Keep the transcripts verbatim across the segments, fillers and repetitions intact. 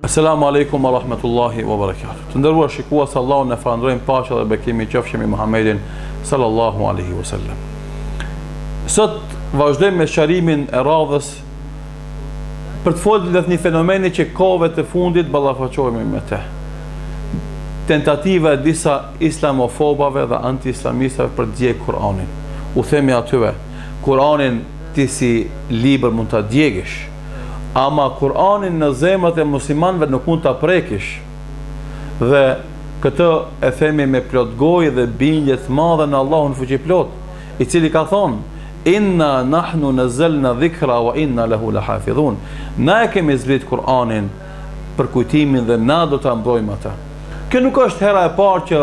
Assalamu alaikum wa rahmatullahi wa barakatuh. Të nderuar shikues, Allahun e falënderojmë, paqja dhe bekimi qofshin me Muhammedin sallallahu alaihi wasallam. Sot vazhdojmë me shërimin e radhës për të folur rreth një fenomeni që kohëve të fundit ballafaqohemi me të. Tentativa e disa islamofobave dhe anti-islamistave për të djegë Kur'anin. U themi atyre, Kur'anin ti si libër mund ta djegësh, ama Kur'anin në zemrat e muslimanëve nuk mund ta prekësh. Dhe këtë e themi me plot gojë dhe bindje të madhe në Allahun fuqiplot, i cili ka thonë: Inna nahnu nazzalna dhikra wa inna lahu lahafidhun. Na e kemi zbrit Kur'anin për kujtimin dhe na do ta mbrojmë atë. Kjo nuk është hera e parë që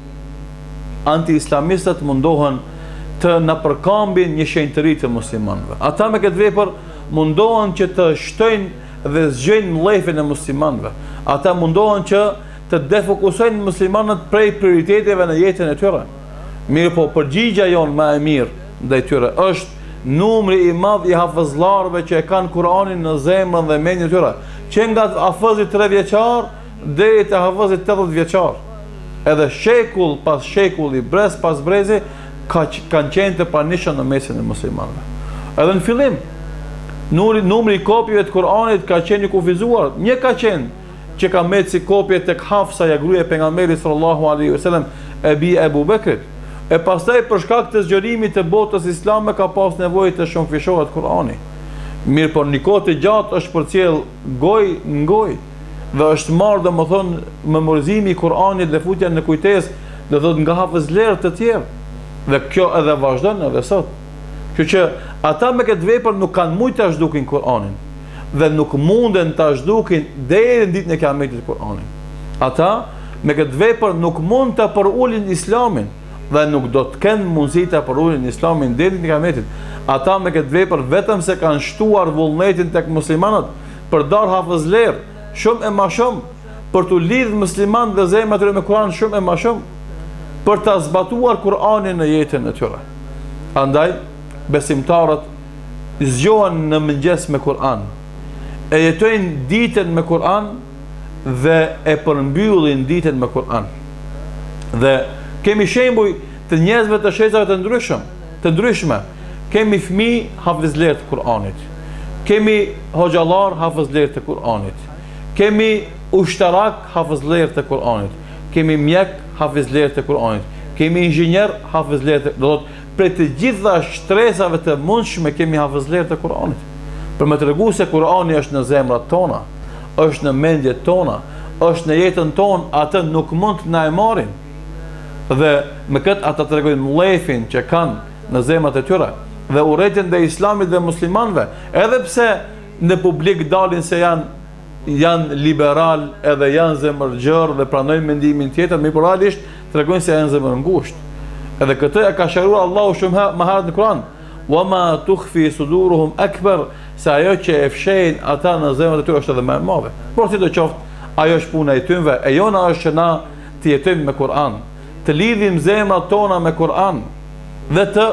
anti-islamistët mundohen të na përkambin një shenjtëri të muslimanëve. Ata me këtë vepër mundohen që të shtojnë dhe zgjojnë mllëfin e muslimanëve. Ata mundohen që të defokusojnë muslimanët prej prioriteteve në jetën e tyre. Mirë po, përgjigja jonë më e mirë ndaj tyre është numri i madh i hafëzllarëve që e kanë Kur'anin në zemrën dhe mendjen e tyre, që nga hafëzi tre vjeçar deri te hafëzi tetëdhjetë vjeçar. Edhe shekull pas shekulli, brez pas brezi, ka, kanë qenë të pranishëm në mesin e muslimanëve. Edhe në fillim, numri, numri i kopjeve të Kur'anit ka qenë i kufizuar. Një ka qenë që ka metë si kopje tek Hafsa, ja gruaja e pejgamberit sallallahu alaihi wasallam, e bi Ebu Bekrit. E pastaj për shkak të zgjerimit të botës islame ka pas nevojë të shumëfishohet Kur'ani. Mirë, por në kohë të gjatë është përcjell gojë në gojë dhe është marrë domethënë memorizimi i Kur'anit dhe futja në kujtesë, do thotë nga hafëzlerë të tjerë. Dhe kjo edhe vazhdon edhe sot. Kështu që ata me këtë vepër nuk kanë mujtë ta zhdukin Kur'anin dhe nuk munden ta zhdukin deri në ditën e Kiametit Kur'anin. Ata me këtë vepër nuk mund ta përulin Islamin dhe nuk do të kenë mundësi ta përulin Islamin deri në Kiametin. Ata me këtë vepër vetëm se kanë shtuar vullnetin tek muslimanët për dar hafëzler shumë e më shumë, për të lidhur muslimanët dhe zemrat e tyre me Kur'an shumë e më shumë, për ta zbatuar Kur'anin në jetën e tyre. Andaj besimtarët zgjohen në mëngjes me Kur'an, e jetojnë ditën me Kur'an dhe e përmbyllin ditën me Kur'an. Dhe kemi shembuj të njerëzve të shezave të ndryshëm, të ndryshme. Kemi fëmijë hafizler të Kur'anit, kemi hoxhallar hafizler të Kur'anit, kemi ushtarak hafizler të Kur'anit, kemi mjek hafizler të Kur'anit, kemi inxhinier hafizler të, do thotë për të gjitha shtresave të mundshme kemi hafizler të Kur'anit. Për më tregu se Kur'ani është në zemrat tona, është në mendjet tona, është në jetën tonë, atë nuk mund të na e marrin. Dhe me këtë ata tregojnë mllëfin që kanë në zemrat e tyre dhe urrëtitjen dhe Islamit dhe muslimanëve, edhe pse në publik dalin se janë janë liberal, edhe janë zemërgjër dhe pranojnë mendimin tjetër, mirë por realisht tregojnë se janë zemër ngushtë. Edhe këtë e ka shëruar Allahu shumë më herët në Kur'an. Wa ma tukhfi suduruhum akbar, se ajo që e fshehin ata në zemrat e tyre është edhe më e madhe. Por si do qoftë, ajo është puna e tyre, e jona është që na të jetojmë me Kur'an, të lidhim zemrat tona me Kur'an dhe të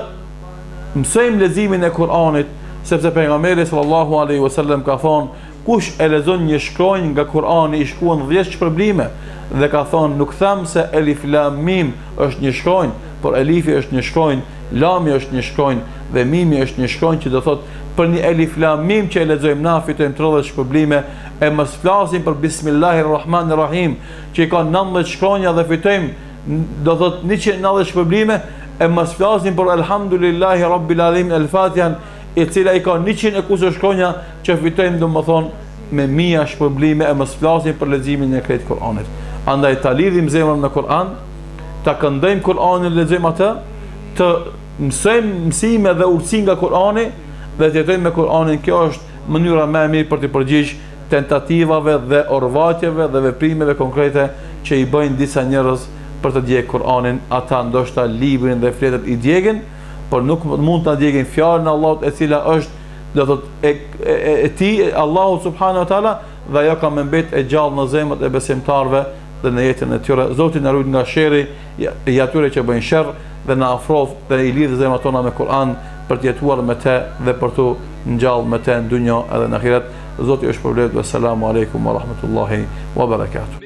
mësojmë leximin e Kur'anit, sepse pejgamberi sallallahu alaihi wasallam ka thonë: kush e lexon një shkronjë nga Kur'ani i shkuan dhjetë shpërblime, dhe ka thonë: nuk them se Elif Lam Mim është një shkronjë, por Elifi është një shkronjë, Lami është një shkronjë dhe Mimi është një shkronjë, që do thotë për një Elif Lam Mim që e lexojmë na fitojmë tridhjetë shpërblime, e mos flasim për Bismillahirrahmanirrahim që i ka nëntëdhjetë shkronja dhe fitojmë do thotë njëqind e nëntëdhjetë shpërblime, e mos flasim për Elhamdulillahi Rabbil Alamin el-Fatihan, e cila i ka njëqind e kusht shkronja që fitojmë domethënë me mia shpërblime, e mos flasim për leximin e krejt Kur'anit. Andaj ta lidhim zemrën në Kur'an, ta këndojmë Kur'anin, lexojmë atë, të mësojmë mësime dhe urtësi nga Kur'ani dhe të jetojmë me Kur'anin. Kjo është mënyra më e mirë për të përgjigjë tentativave dhe orvatjeve dhe veprimeve konkrete që i bëjnë disa njerëz për të djegë Kur'anin. Ata ndoshta librin dhe fletët i djegin, por nuk mund ta djegin fjalën e Allahut, e cila është do thotë e, e, e, e ti Allahu subhanahu wa taala, dhe ajo ka më mbet e gjallë në zemrat e besimtarëve dhe në jetën e tyre. Zoti na ruaj nga sherri i atyre që bëjnë sherr dhe na afroft dhe i lidh zemrat tona me Kur'an. për të jetuar me te dhe për të ngjallë me te në dunjë edhe në ahiret. Zoti ju shpërblet. Assalamu alaikum wa rahmatullahi wa barakatuh.